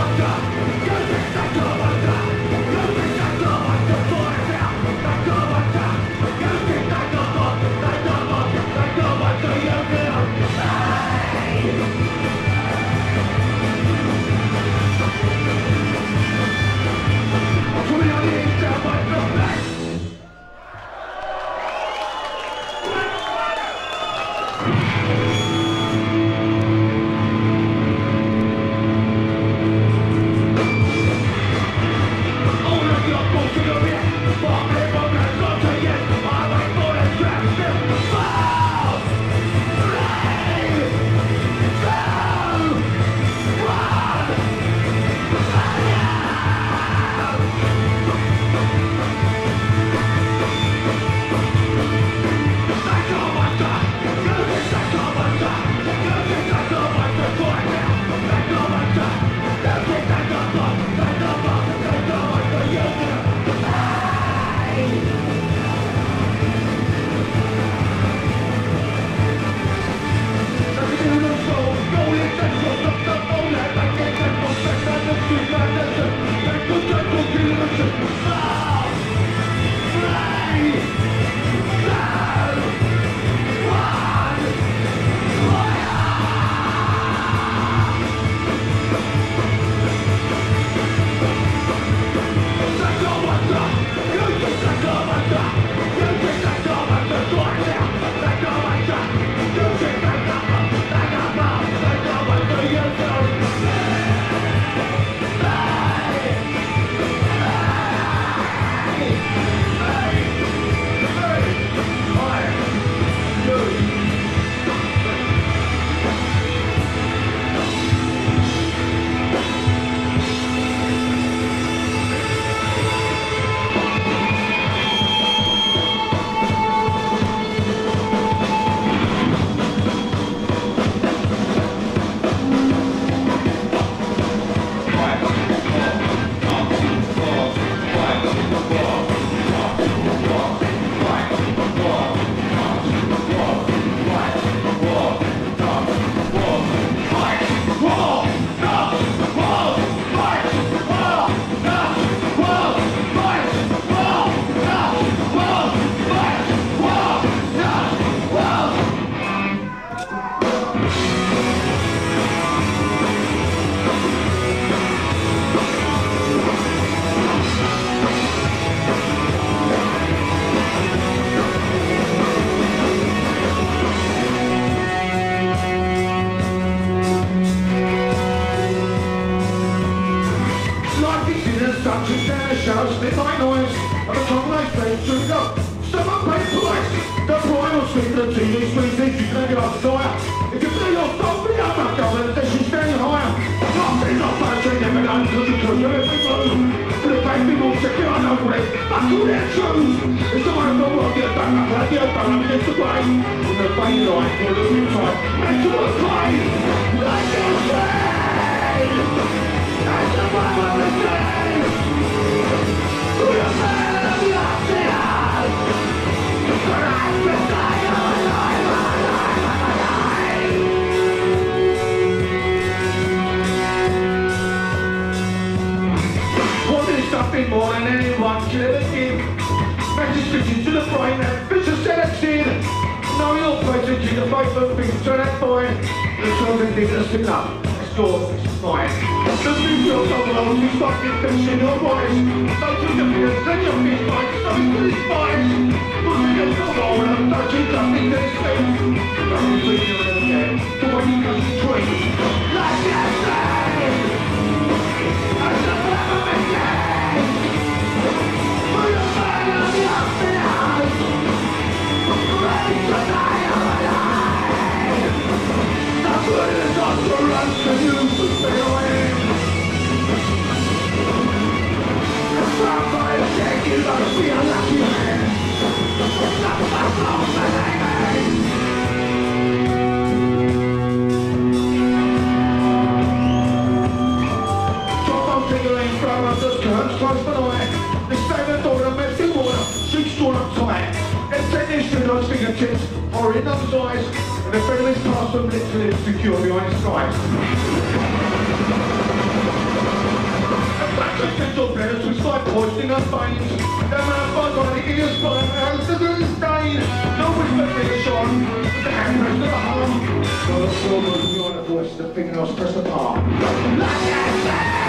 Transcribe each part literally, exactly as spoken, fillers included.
Secure behind his eyes. a push in a fight. The man bug on the ears burn and the dude's dying. No expectation, but the hand pressed to the harm. So the slow moves me on the voice, the fingernails press the palm. Look at me!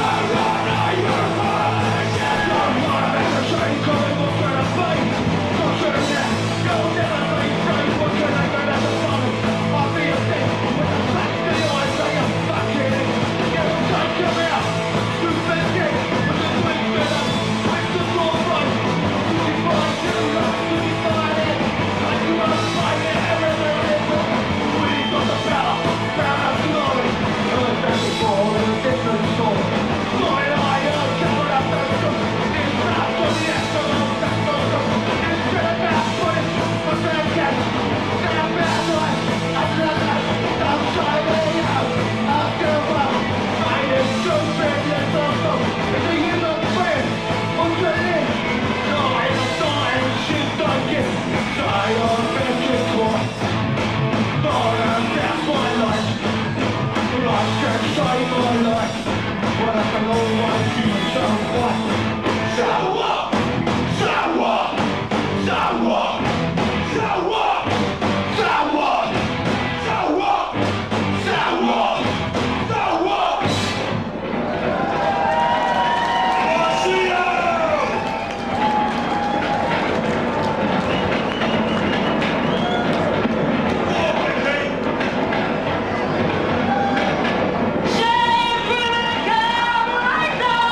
Shame for the cowboy.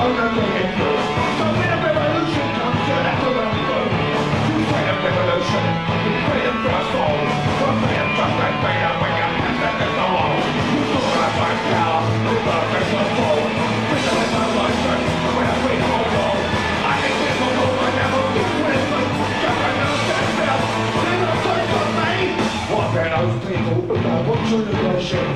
on the getting through. So when a revolution comes, you'll have to run through. To fight a revolution, you freedom for us all. For freedom just like freedom when you're tested as the law. You saw our first power, we love there's no fall. Freedom is my license, we're a free for all. I think people will never be Christmas. Just like no stand still, they're not good for me. What about those people who don't want to negotiate?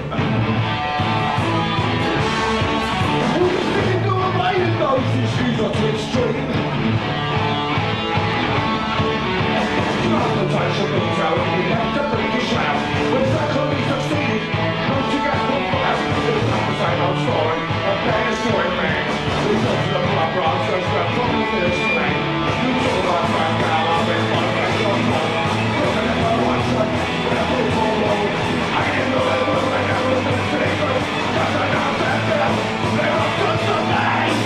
Those issues are too extreme. Transportation means how we have to bring the shout. When cyclone succeeded, those two guys will fire. It's not the same old story, a bad story man. We go to the blood bronze, there's no problem for this thing. You told our friend Gal, I've been one of your phone. Look at the one shot, when I put all low. I didn't know that was my name was the secret. Cause I know that they're, they're up to something.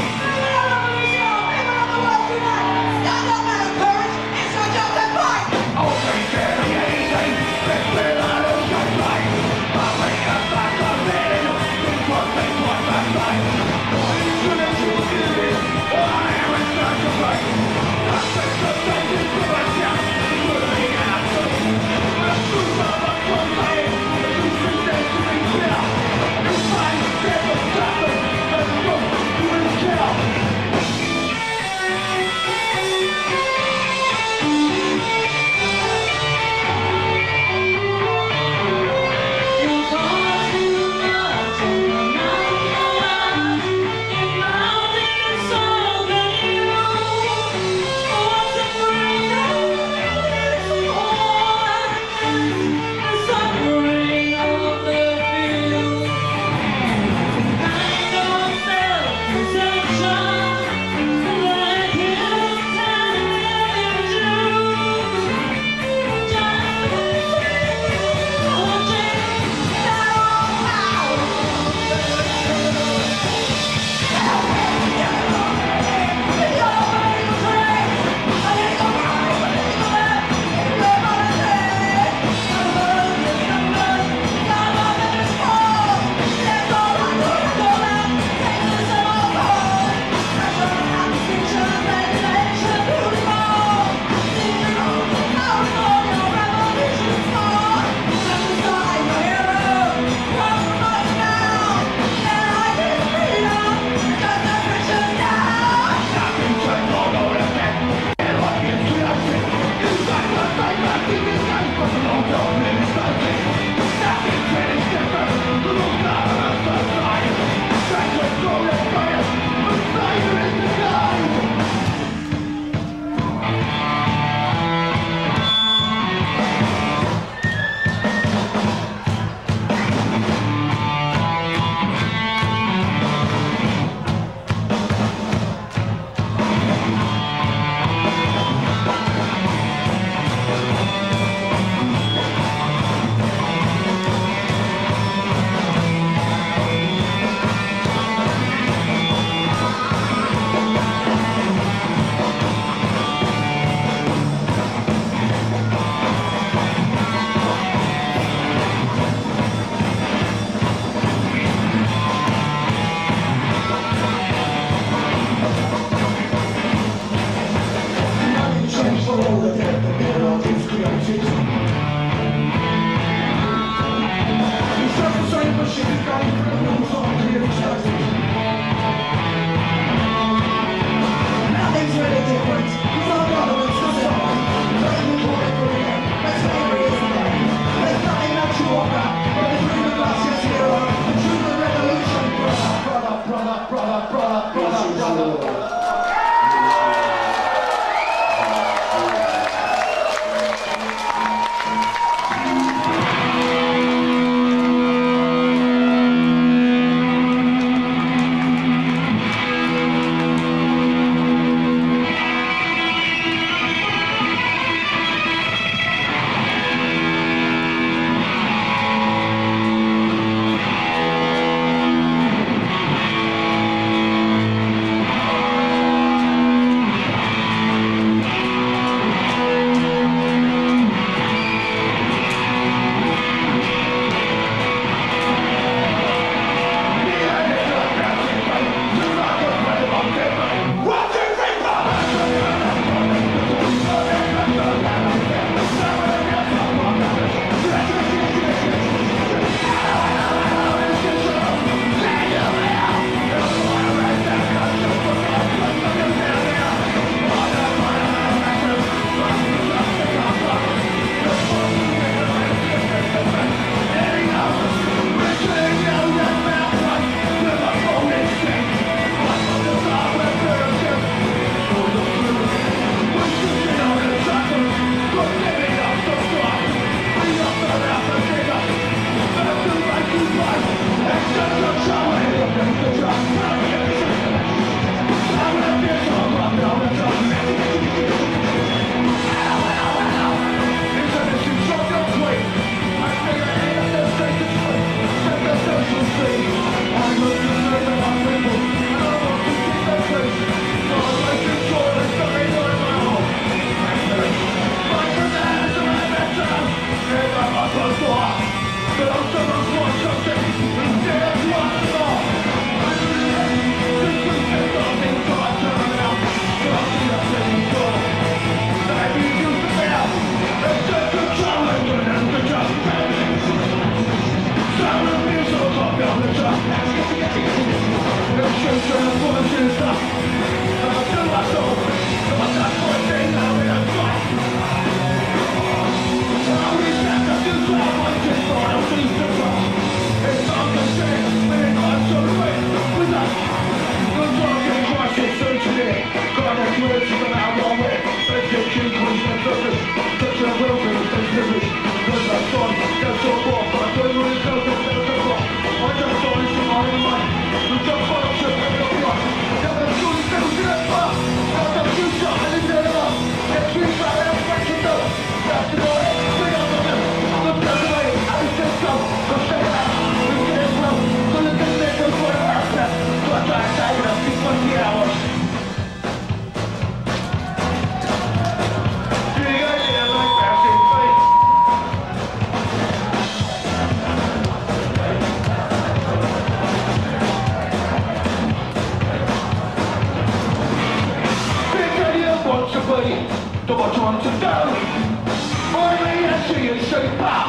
do what you want to do. I'm here to see you super.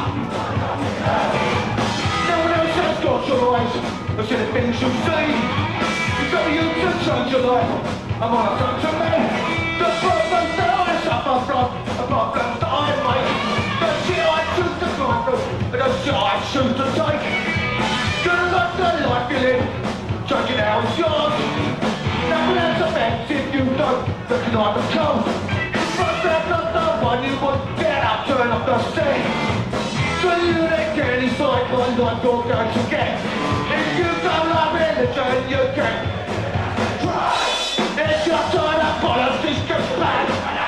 No one else has got your eyes. I've seen the things you see. It's up to you to change your life. I'm on a turn to me. The problems that I suffer from, the problems that I make, the shit I choose to go through, and the shit I choose to take. Good luck the life you live, judge it how it's yours. Nothing else affects if you don't recognise the code. But that's not the one you want. Get up, turn off the steam. So you don't get any sight one life you're going to get. If you don't love religion, you can try. It's your time of politics gets bad.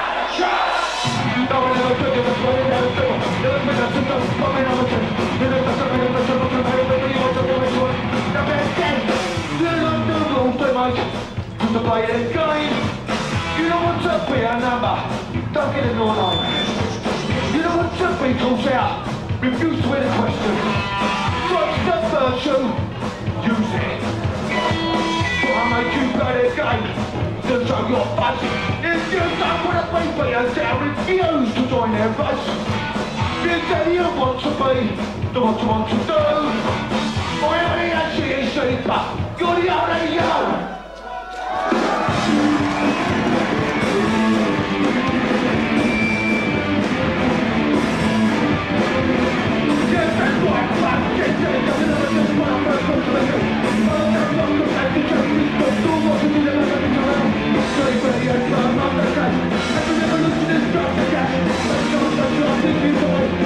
No one ever took it, but it never took it. Never been a system, but we never took it. You know the same, the same, the same, everybody wants to give it to it. The best game. You don't do rules they make. To play the game. You don't want to be a number. Don't get in your line. You don't want to be called out. Refuse to win a question. What's the virtue? Use it. I'll make you play the game. To show your face. If you don't want to be beaten down, refuse to join their race. If then you want to be, do what you want to do. I am the actually sleeper. You're the only you.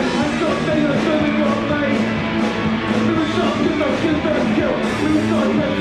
We're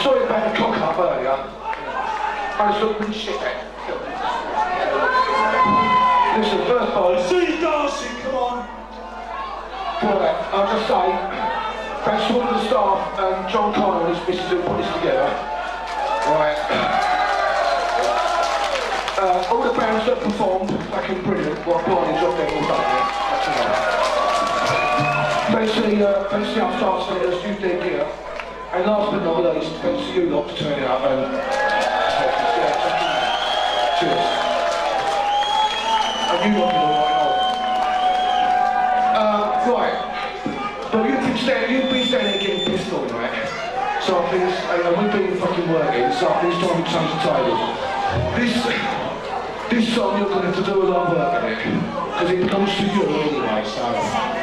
sorry about the cock up earlier. I was looking shit at. Listen, first of all, See dancing, come on. Right, I'll just say, thanks to all of the staff and John Connor and his missus who put this together. Right. Uh, all the bands that performed, fucking brilliant. What Barney's up there all done there. That's all right. Thanks to the, uh, thanks to the upstart centres, used their gear. And last but not least, thanks to you lot for turning up and... Cheers. And you lot are alright on. Uh, right. But you've been standing, you've been standing there getting pissed on, right? So I think, it's, uh, we've been fucking working, so I think it's time we change the table. This... This song you're going to have to do a lot of work on it, because it belongs to you anyway, so...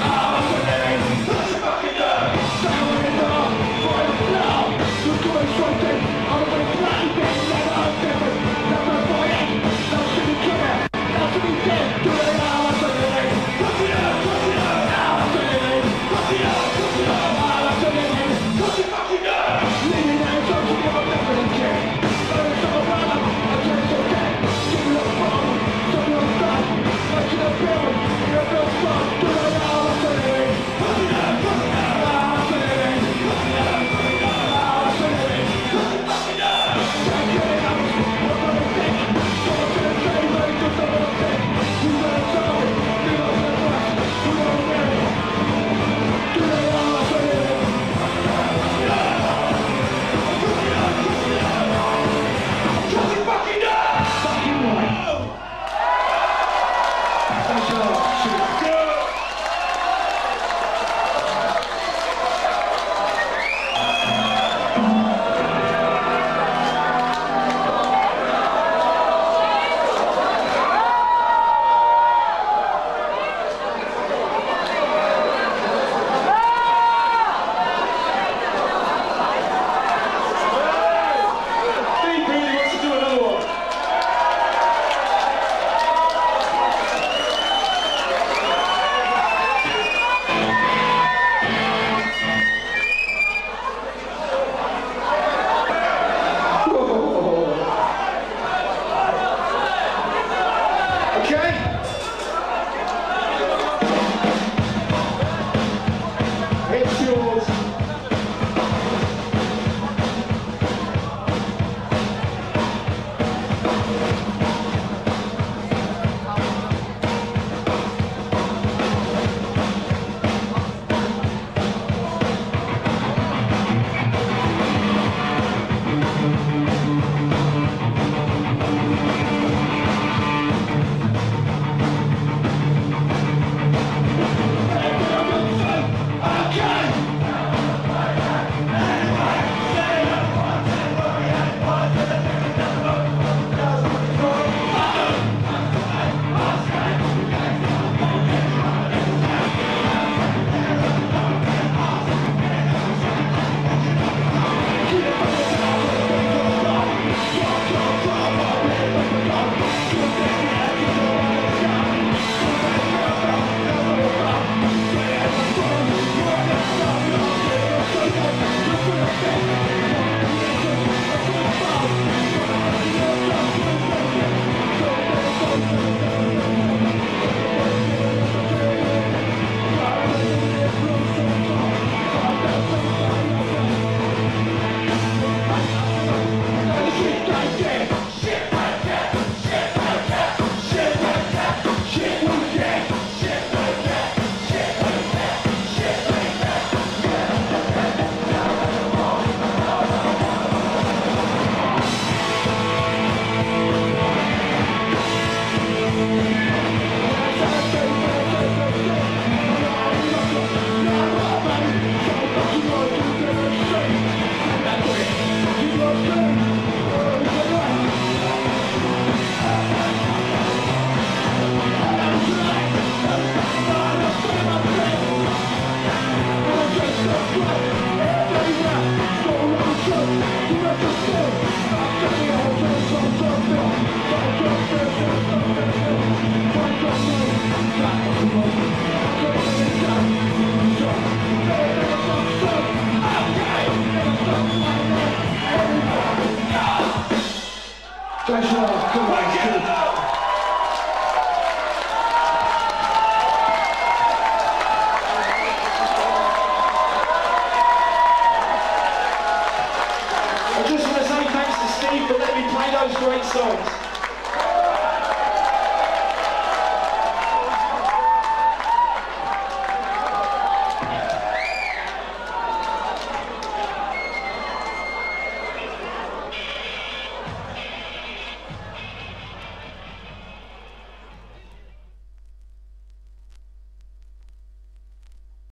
Let's go! Thanks a lot. Good night, Steve. I just want to say thanks to Steve for letting me play those great songs.